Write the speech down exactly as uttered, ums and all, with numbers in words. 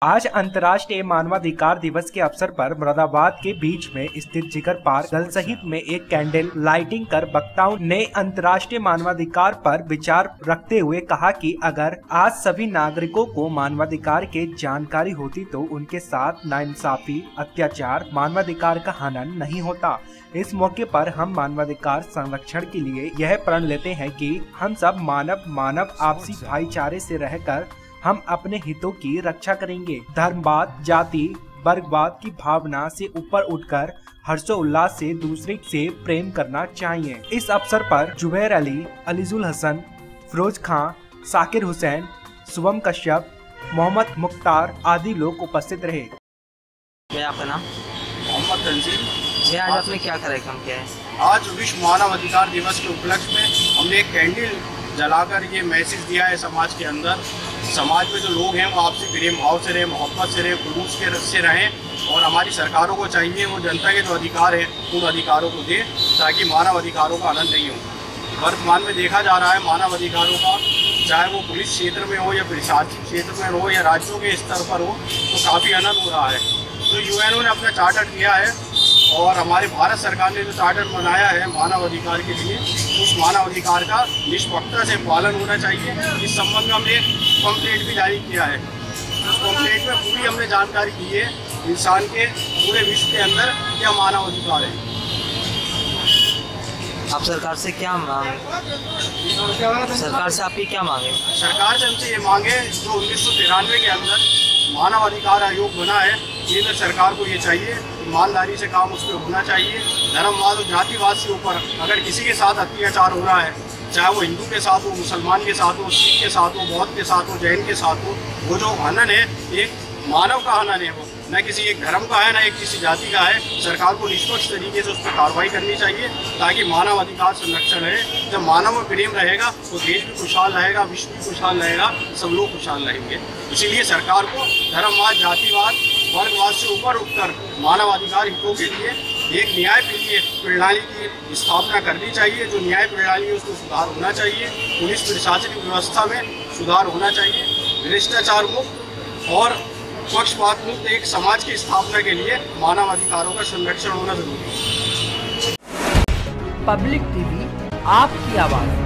आज अंतर्राष्ट्रीय मानवाधिकार दिवस के अवसर पर मुरादाबाद के बीच में स्थित जिगर पार्क दल सहित में एक कैंडल लाइटिंग कर वक्ताओं ने अंतर्राष्ट्रीय मानवाधिकार पर विचार रखते हुए कहा कि अगर आज सभी नागरिकों को मानवाधिकार के जानकारी होती तो उनके साथ नाइंसाफी, अत्याचार, मानवाधिकार का हनन नहीं होता। इस मौके पर हम मानवाधिकार संरक्षण के लिए यह प्रण लेते हैं कि हम सब मानव मानव आपसी भाईचारे से रहकर हम अपने हितों की रक्षा करेंगे। धर्मवाद, जाति, वर्गवाद की भावना से ऊपर उठकर हर्षोल्लास से दूसरे से प्रेम करना चाहिए। इस अवसर पर जुबैर अली, अलीजुल हसन, फिरोज खां, साकिर हुसैन, शुभम कश्यप, मोहम्मद मुख्तार आदि लोग उपस्थित रहे। क्या आपका नाम? मोहम्मद तंजीम। जी, आज आपने क्या कार्यक्रम किया है? आज विश्व मानव अधिकार दिवस के उपलक्ष्य में हमने एक कैंडल जलाकर ये मैसेज दिया है समाज के अंदर, समाज में जो लोग हैं वो आपसी प्रेम भाव से रहें, मोहब्बत से रहें, खुलूस के से रहें और हमारी सरकारों को चाहिए वो जनता के जो अधिकार हैं उन अधिकारों को दें ताकि मानव अधिकारों का हनन नहीं हो। वर्तमान में देखा जा रहा है मानव अधिकारों का, चाहे वो पुलिस क्षेत्र में हो या प्रशासनिक क्षेत्र में हो या राज्यों के स्तर पर हो, तो काफ़ी हनन हो रहा है। तो यूएनओ ने अपना चार्टर दिया है और हमारे भारत सरकार ने जो चार्टर बनाया है मानव अधिकार के लिए, उस मानव अधिकार का निष्पक्षता से पालन होना चाहिए। इस संबंध में हमने पम्पलेट भी जारी किया है। उस पम्पलेट में पूरी हमने जानकारी दी है इंसान के पूरे विश्व के अंदर क्या मानव अधिकार है। आप सरकार से क्या मांग सरकार से आपकी क्या मांगे? सरकार से हमसे ये मांगे जो उन्नीस सौ तिरानवे के अंदर मानव अधिकार आयोग बना है, केंद्र सरकार को ये चाहिए ईमानदारी से काम उस पर होना चाहिए। धर्मवाद और जातिवाद से ऊपर अगर किसी के साथ अत्याचार हो रहा है, चाहे वो हिंदू के साथ हो, मुसलमान के साथ हो, सिख के साथ हो, बौद्ध के साथ हो, जैन के साथ हो, वो जो हनन है एक मानव का हनन है, वो न किसी एक धर्म का है न एक किसी जाति का है। सरकार को निष्पक्ष तरीके से उस पर कार्रवाई करनी चाहिए ताकि मानव अधिकार संरक्षण रहे। जब मानव में प्रेम रहेगा तो देश भी खुशहाल रहेगा, विश्व भी खुशहाल रहेगा, सब लोग खुशहाल रहेंगे। इसीलिए सरकार को धर्मवाद, जातिवाद, वर्गवाद से ऊपर उठकर मानव अधिकार हितों के लिए एक न्याय प्रणाली की स्थापना करनी चाहिए। जो न्याय प्रणाली है उसमें सुधार होना चाहिए, पुलिस प्रशासनिक व्यवस्था में सुधार होना चाहिए, भ्रष्टाचार मुक्त और पक्षपात मुक्त एक समाज की स्थापना के लिए मानव अधिकारों का संरक्षण होना जरूरी है। पब्लिक टीवी आपकी आवाज़।